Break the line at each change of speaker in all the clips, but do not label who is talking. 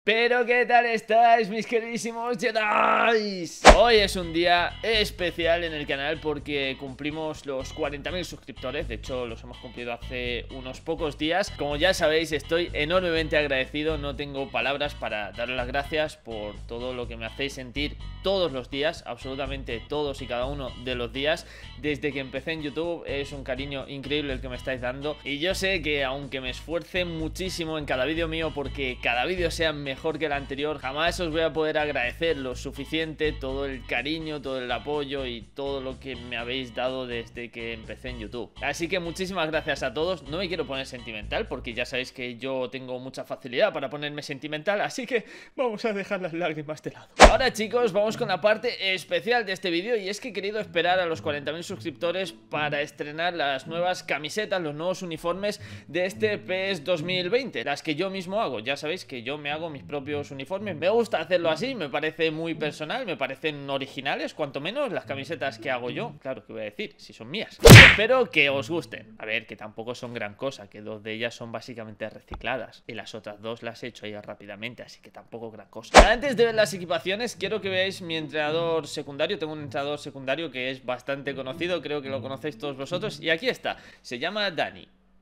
Pero ¿qué tal estáis, mis queridísimos Jedi? Hoy es un día especial en el canal porque cumplimos los 40.000 suscriptores. De hecho, los hemos cumplido hace unos pocos días. Como ya sabéis, estoy enormemente agradecido. No tengo palabras para daros las gracias por todo lo que me hacéis sentir todos los días, absolutamente todos y cada uno de los días. Desde que empecé en YouTube es un cariño increíble el que me estáis dando. Y yo sé que aunque me esfuerce muchísimo en cada vídeo mío porque cada vídeo sea mejor que el anterior, jamás os voy a poder agradecer lo suficiente todo el cariño, todo el apoyo y todo lo que me habéis dado desde que empecé en YouTube. Así que muchísimas gracias a todos. No me quiero poner sentimental porque ya sabéis que yo tengo mucha facilidad para ponerme sentimental, así que vamos a dejar las lágrimas de lado. Ahora, chicos, vamos con la parte especial de este vídeo, y es que he querido esperar a los 40.000 suscriptores para estrenar las nuevas camisetas, los nuevos uniformes de este PES 2020, las que yo mismo hago. Ya sabéis que yo me hago mis propios uniformes, me gusta hacerlo así, me parece muy personal, me parecen originales, cuanto menos las camisetas que hago yo. Claro, que voy a decir, si son mías. Espero que os gusten. A ver, que tampoco son gran cosa, que dos de ellas son básicamente recicladas y las otras dos las he hecho ahí rápidamente, así que tampoco gran cosa. Antes de ver las equipaciones, quiero que veáis mi entrenador secundario. Tengo un entrenador secundario que es bastante conocido, creo que lo conocéis todos vosotros, y aquí está, se llama Dani.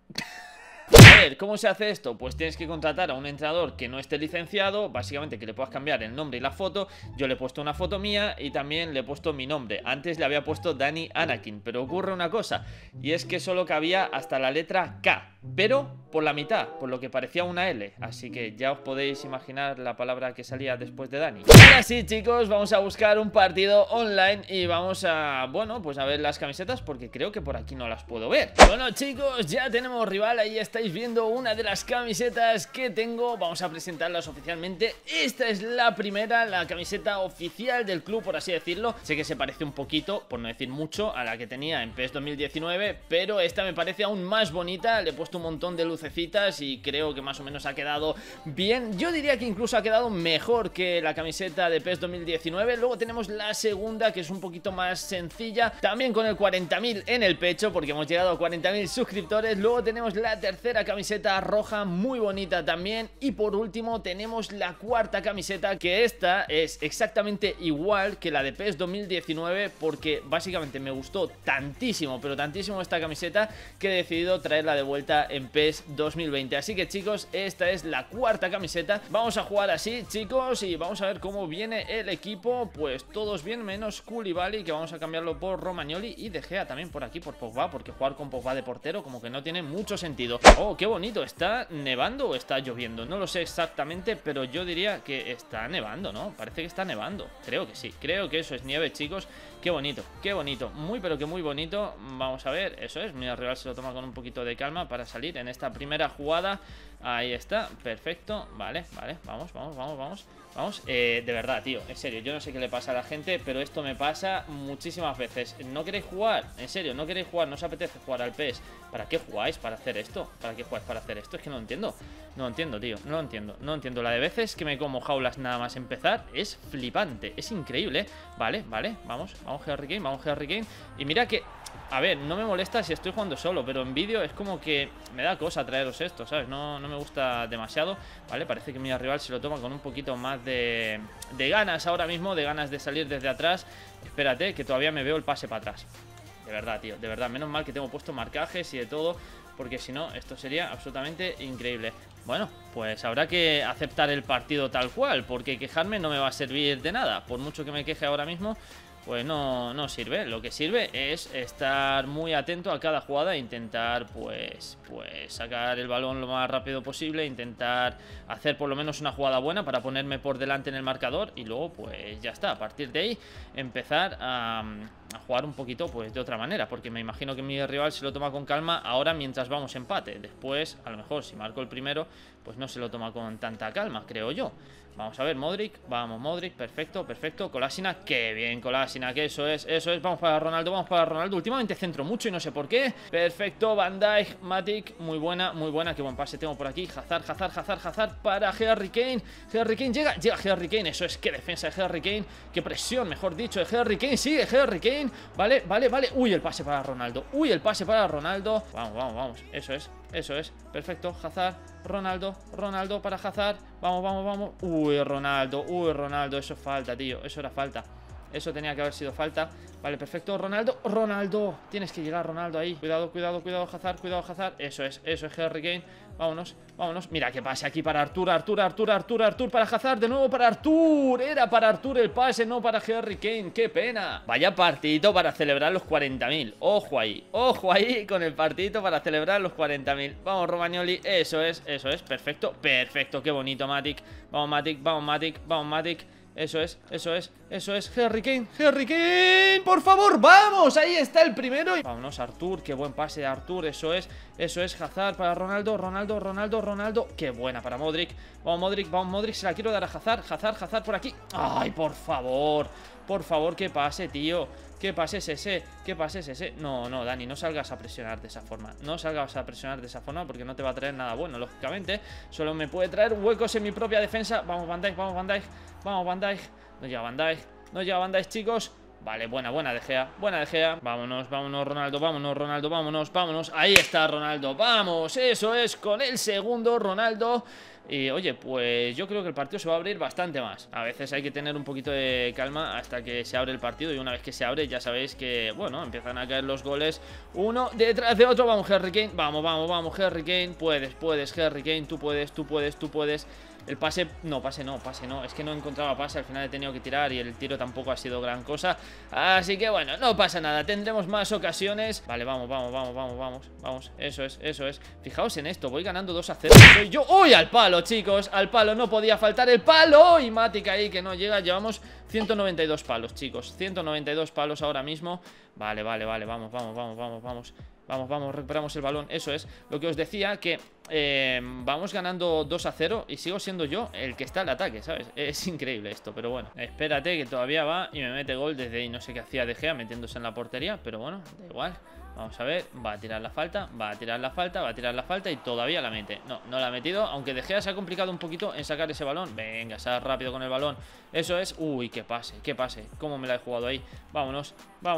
A ver, ¿cómo se hace esto? Pues tienes que contratar a un entrenador que no esté licenciado, básicamente que le puedas cambiar el nombre y la foto. Yo le he puesto una foto mía y también le he puesto mi nombre. Antes le había puesto Dani Anakin, pero ocurre una cosa, y es que solo cabía hasta la letra K, pero por la mitad, por lo que parecía una L. Así que ya os podéis imaginar la palabra que salía después de Dani. Ahora sí, chicos, vamos a buscar un partido online y vamos a, bueno, pues a ver las camisetas, porque creo que por aquí no las puedo ver. Bueno, chicos, ya tenemos rival, ahí estáis viendo una de las camisetas que tengo. Vamos a presentarlas oficialmente. Esta es la primera, la camiseta oficial del club, por así decirlo. Sé que se parece un poquito, por no decir mucho, a la que tenía en PES 2019, pero esta me parece aún más bonita. Le he puesto un montón de lucecitas y creo que más o menos ha quedado bien. Yo diría que incluso ha quedado mejor que la camiseta de PES 2019. Luego tenemos la segunda, que es un poquito más sencilla, también con el 40.000 en el pecho, porque hemos llegado a 40.000 suscriptores. Luego tenemos la tercera camiseta roja, muy bonita también. Y por último tenemos la cuarta camiseta, que esta es exactamente igual que la de PES 2019, porque básicamente me gustó tantísimo, pero tantísimo esta camiseta, que he decidido traerla de vuelta en PES 2020. Así que, chicos, esta es la cuarta camiseta. Vamos a jugar así, chicos, y vamos a ver cómo viene el equipo. Pues todos bien, menos Koulibaly, que vamos a cambiarlo por Romagnoli, y De Gea también por aquí, por Pogba, porque jugar con Pogba de portero como que no tiene mucho sentido. Oh, qué bonito. ¿Está nevando o está lloviendo? No lo sé exactamente, pero yo diría que está nevando, ¿no? Parece que está nevando. Creo que sí, creo que eso es nieve, chicos. Qué bonito, muy pero que muy bonito. Vamos a ver, eso es, mira, el rival se lo toma con un poquito de calma para salir en esta primera jugada. Ahí está, perfecto, vale, vamos. De verdad, tío, en serio, yo no sé qué le pasa a la gente, pero esto me pasa muchísimas veces. ¿No queréis jugar? En serio, ¿no queréis jugar? ¿No os apetece jugar al PES? ¿Para qué jugáis? ¿Para hacer esto? ¿Para qué jugáis para hacer esto? Es que no lo entiendo. No lo entiendo, tío, no lo entiendo. La de veces que me como jaulas nada más empezar es flipante, es increíble. Vale, vamos Harry Kane. Y mira que, a ver, no me molesta si estoy jugando solo, pero en vídeo es como que me da cosa traeros esto, ¿sabes? No me gusta demasiado, ¿vale? Parece que mi rival se lo toma con un poquito más de ganas ahora mismo, de ganas de salir desde atrás. Espérate, que todavía me veo el pase para atrás. De verdad, tío, de verdad, menos mal que tengo puesto marcajes y de todo, porque si no, esto sería absolutamente increíble. Bueno, pues habrá que aceptar el partido tal cual, porque quejarme no me va a servir de nada. Por mucho que me queje ahora mismo, pues no sirve. Lo que sirve es estar muy atento a cada jugada e intentar pues sacar el balón lo más rápido posible, intentar hacer por lo menos una jugada buena para ponerme por delante en el marcador, y luego pues ya está, a partir de ahí empezar a jugar un poquito pues de otra manera, porque me imagino que mi rival se lo toma con calma ahora mientras vamos empate. Después, a lo mejor si marco el primero, pues no se lo toma con tanta calma, creo yo. Vamos a ver, Modric, vamos Modric, perfecto, Kolasinac, qué bien Kolasinac, eso es, vamos para Ronaldo, últimamente centro mucho y no sé por qué. Perfecto, Van Dijk, Matic, muy buena, qué buen pase tengo por aquí. Hazard para Harry Kane, llega Harry Kane, eso es, qué defensa de Harry Kane, qué presión, mejor dicho, de Harry Kane, sigue Harry Kane, vale, uy, el pase para Ronaldo, vamos, eso es, eso es, perfecto, Hazard, Ronaldo para Hazard. Vamos, vamos, vamos. Uy, Ronaldo, eso es falta, tío, eso era falta. Eso tenía que haber sido falta. Vale, perfecto, Ronaldo, tienes que llegar, Ronaldo, ahí. Cuidado, Hazard. Eso es Harry Kane. Vámonos. Mira qué pase aquí para Artur para Hazard, de nuevo para Artur. Era para Artur el pase, no para Harry Kane. Qué pena. Vaya partidito para celebrar los 40.000. Ojo ahí con el partidito para celebrar los 40.000. Vamos, Romagnoli, eso es, perfecto, qué bonito, Matic. Vamos, Matic. Eso es, Harry Kane, por favor, vamos, ahí está el primero. Vámonos, Artur, qué buen pase de Artur, eso es, Hazard para Ronaldo, qué buena para Modric. Vamos, Modric, se la quiero dar a Hazard por aquí. Ay, por favor, qué pase, tío. ¿Qué pase es ese? No, Dani, no salgas a presionar de esa forma. Porque no te va a traer nada bueno, lógicamente. Solo me puede traer huecos en mi propia defensa. Vamos, Van Dijk. No llega Van Dijk, chicos. Vale, buena De Gea. Vámonos, Ronaldo, vámonos. Ahí está Ronaldo, vamos. Eso es, con el segundo, Ronaldo. Y oye, pues yo creo que el partido se va a abrir bastante más. A veces hay que tener un poquito de calma hasta que se abre el partido. Y una vez que se abre, ya sabéis que, bueno, empiezan a caer los goles uno detrás de otro. Vamos, Harry Kane, vamos, Harry Kane. Puedes, Harry Kane, tú puedes. El pase no, es que no encontraba pase, al final he tenido que tirar y el tiro tampoco ha sido gran cosa. Así que bueno, no pasa nada, tendremos más ocasiones. Vale, vamos, eso es. Fijaos en esto, voy ganando 2-0. Soy yo, ¡uy! Al palo, chicos, al palo, no podía faltar el palo. Y Matic ahí que no llega, llevamos 192 palos, chicos, 192 palos ahora mismo. Vale, vamos, recuperamos el balón. Eso es, lo que os decía, que vamos ganando 2-0 y sigo siendo yo el que está al ataque, ¿sabes? Es increíble esto, pero bueno. Espérate que todavía va y me mete gol desde ahí. No sé qué hacía De Gea metiéndose en la portería, pero bueno, da igual. Vamos a ver, va a tirar la falta y todavía la mete. No la ha metido, aunque De Gea se ha complicado un poquito en sacar ese balón. Venga, sal rápido con el balón. Eso es, uy, qué pase, cómo me la he jugado ahí. Vámonos,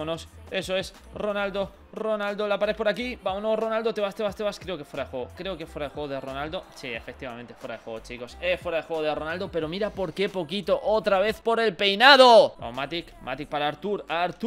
eso es, Ronaldo, la pared por aquí. Vámonos, Ronaldo, te vas. Creo que fuera de juego de Ronaldo. Sí, efectivamente, fuera de juego, chicos. Fuera de juego de Ronaldo, pero mira por qué poquito. Otra vez por el peinado. Vamos, Matic para Artur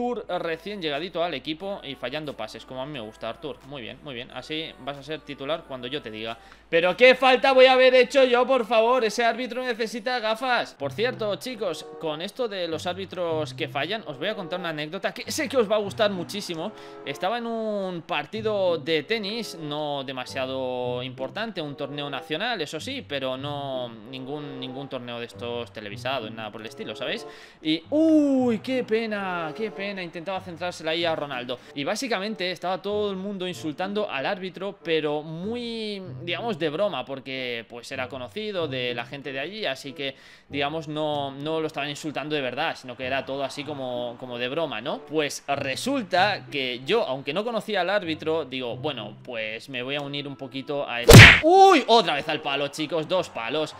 recién llegadito al equipo y fallando pases, como a mí me gusta, Artur. Muy bien, así vas a ser titular cuando yo te diga. Pero qué falta voy a haber hecho yo, por favor. Ese árbitro necesita gafas. Por cierto, chicos, con esto de los árbitros que fallan, os voy a contar una anécdota que sé que os va a gustar muchísimo. Estaba en un partido de tenis, no demasiado importante, un torneo nacional, eso sí, pero no ningún torneo de estos televisados, nada por el estilo, ¿sabéis? Y, uy, qué pena, intentaba centrársela ahí a Ronaldo. Y básicamente estaba todo el mundo insultando al árbitro, pero muy, digamos, de broma, porque pues era conocido de la gente de allí, así que, digamos, no lo estaban insultando de verdad, sino que era todo así como de broma, ¿no? Pues resulta que yo, aunque no conocía al árbitro, digo, bueno, pues me voy a unir un poquito a esto. ¡Uy! Otra vez al palo, chicos, dos palos,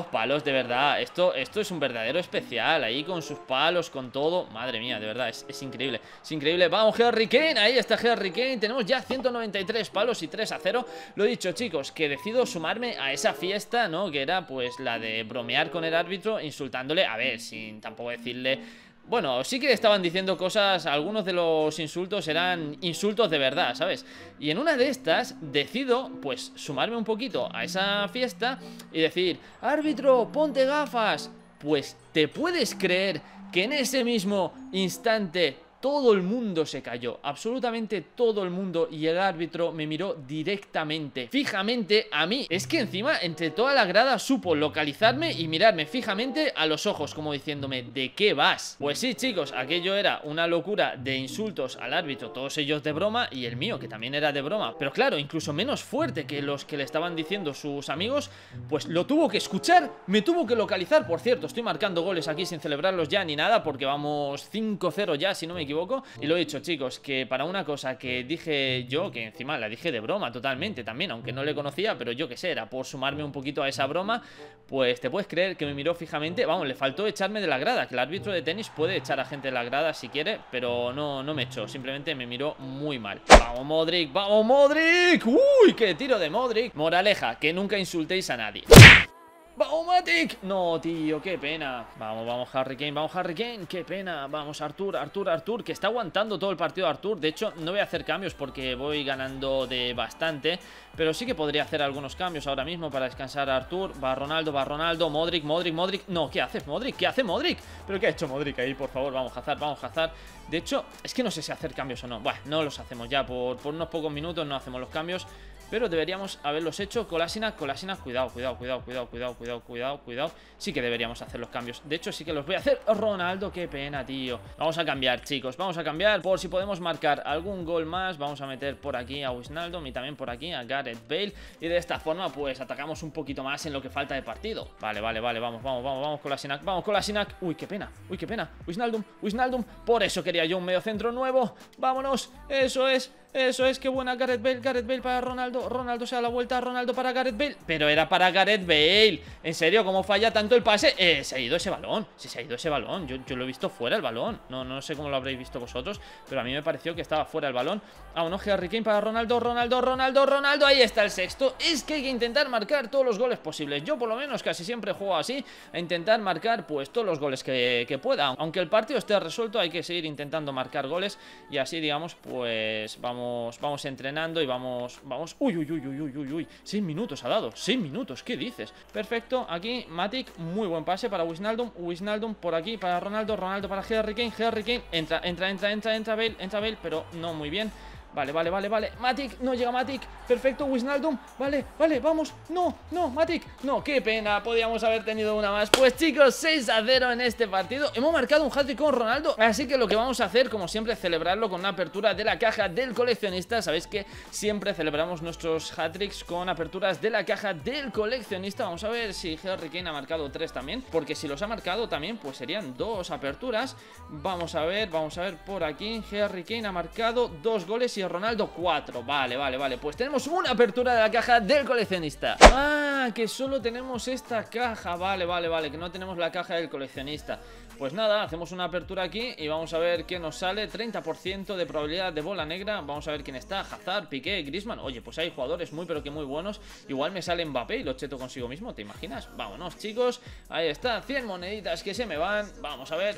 de verdad, esto es un verdadero especial, ahí con sus palos, con todo, madre mía, de verdad, es increíble, vamos, Harry Kane, ahí está Harry Kane, tenemos ya 193 palos y 3-0, lo he dicho, chicos, que decido sumarme a esa fiesta, ¿no? Que era pues la de bromear con el árbitro, insultándole, a ver, sin tampoco decirle... Bueno, sí que estaban diciendo cosas, algunos de los insultos eran insultos de verdad, ¿sabes? Y en una de estas decido, pues, sumarme un poquito a esa fiesta y decir, árbitro, ponte gafas. Pues, ¿te puedes creer que en ese mismo instante todo el mundo se cayó? Absolutamente todo el mundo. Y el árbitro me miró directamente, fijamente a mí. Es que encima, entre toda la grada, supo localizarme y mirarme fijamente a los ojos, como diciéndome, ¿de qué vas? Pues sí, chicos, aquello era una locura de insultos al árbitro, todos ellos de broma, y el mío, que también era de broma. Pero claro, incluso menos fuerte que los que le estaban diciendo sus amigos. Pues lo tuvo que escuchar, me tuvo que localizar. Por cierto, estoy marcando goles aquí sin celebrarlos ya ni nada, porque vamos 5-0 ya, si no me equivoco. Y lo he dicho, chicos, que para una cosa que dije yo, que encima la dije de broma totalmente también, aunque no le conocía, pero yo que sé, era por sumarme un poquito a esa broma, pues te puedes creer que me miró fijamente. Vamos, le faltó echarme de la grada, que el árbitro de tenis puede echar a gente de la grada si quiere, pero no me echó, simplemente me miró muy mal. ¡Vamos, Modric! ¡Vamos, Modric! ¡Uy, qué tiro de Modric! Moraleja, que nunca insultéis a nadie. ¡Vamos, Matic! No, tío, qué pena. Vamos, Harry Kane, qué pena. Vamos, Artur, que está aguantando todo el partido Artur. De hecho, no voy a hacer cambios porque voy ganando de bastante, pero sí que podría hacer algunos cambios ahora mismo para descansar a Artur. Va Ronaldo, Modric. No, ¿qué hace Modric? ¿Pero qué ha hecho Modric ahí? Por favor, vamos, Hazard. De hecho, es que no sé si hacer cambios o no. Bueno, no los hacemos ya, por unos pocos minutos no hacemos los cambios, pero deberíamos haberlos hecho. Kolasinac, cuidado. Sí que deberíamos hacer los cambios. De hecho, sí que los voy a hacer. Ronaldo, qué pena, tío. Vamos a cambiar, chicos. Vamos a cambiar por si podemos marcar algún gol más. Vamos a meter por aquí a Wijnaldum y también por aquí a Gareth Bale. Y de esta forma, pues atacamos un poquito más en lo que falta de partido. Vale. Vamos, Kolasinac. Uy, qué pena. Wijnaldum. Por eso quería yo un medio centro nuevo. Vámonos. Eso es, qué buena Gareth Bale para Ronaldo se da la vuelta, Ronaldo para Gareth Bale. Pero era para Gareth Bale. En serio, ¿cómo falla tanto el pase? Se ha ido ese balón. Yo lo he visto fuera el balón. No sé cómo lo habréis visto vosotros, pero a mí me pareció que estaba fuera el balón. Vámonos, Harry Kane para Ronaldo. Ahí está el sexto. Es que hay que intentar marcar todos los goles posibles. Yo por lo menos casi siempre juego así, a intentar marcar pues todos los goles que pueda. Aunque el partido esté resuelto, hay que seguir intentando marcar goles. Y así, digamos, pues vamos entrenando y vamos. Uy, 6 minutos ha dado, 6 minutos, ¿qué dices? Perfecto, aquí Matic, muy buen pase para Wijnaldum por aquí para Ronaldo para Harry Kane, entra Bale, pero no muy bien. Vale, Matic, no llega Matic. Perfecto, Wijnaldum, vale, vamos. No, Matic, no, qué pena, podíamos haber tenido una más. Pues chicos, 6-0 en este partido. Hemos marcado un hat-trick con Ronaldo, así que lo que vamos a hacer, como siempre, es celebrarlo con una apertura de la caja del coleccionista. Sabéis que siempre celebramos nuestros hat-tricks con aperturas de la caja del coleccionista. Vamos a ver si Harry Kane ha marcado 3 también, porque si los ha marcado también, pues serían 2 aperturas. Vamos a ver por aquí. Harry Kane ha marcado 2 goles y Ronaldo 4. Vale, pues tenemos una apertura de la caja del coleccionista. Ah, que solo tenemos esta caja. Vale, que no tenemos la caja del coleccionista. Pues nada, hacemos una apertura aquí y vamos a ver qué nos sale. 30% de probabilidad de bola negra. Vamos a ver quién está. Hazard, Piqué, Griezmann. Oye, pues hay jugadores muy pero que muy buenos. Igual me sale Mbappé y lo cheto consigo mismo, ¿te imaginas? Vámonos, chicos. Ahí está, 100 moneditas que se me van. Vamos a ver.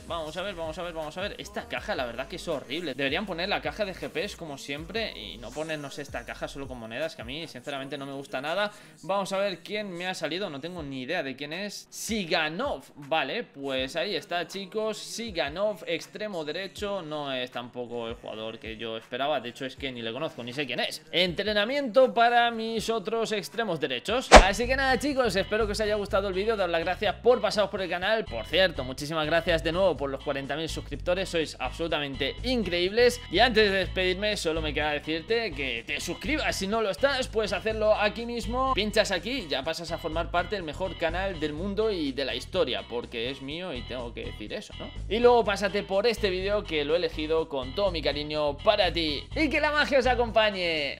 Esta caja la verdad que es horrible. Deberían poner la caja de GPS como siempre y no ponernos esta caja solo con monedas, que a mí sinceramente no me gusta nada. Vamos a ver quién me ha salido. No tengo ni idea de quién es. Siganov. Vale, pues ahí está, chicos. Siganov, extremo derecho. No es tampoco el jugador que yo esperaba. De hecho es que ni le conozco, ni sé quién es. Entrenamiento para mis otros extremos derechos. Así que nada, chicos, espero que os haya gustado el vídeo. Daros las gracias por pasaros por el canal. Por cierto, muchísimas gracias de nuevo por los 40.000 suscriptores. Sois absolutamente increíbles. Y antes de despedirme, solo me queda decirte que te suscribas. Si no lo estás, puedes hacerlo aquí mismo. Pinchas aquí y ya pasas a formar parte del mejor canal del mundo y de la historia, porque es mío y tengo que decir eso, ¿no? Y luego pásate por este vídeo, que lo he elegido con todo mi cariño para ti. Y que la magia os acompañe.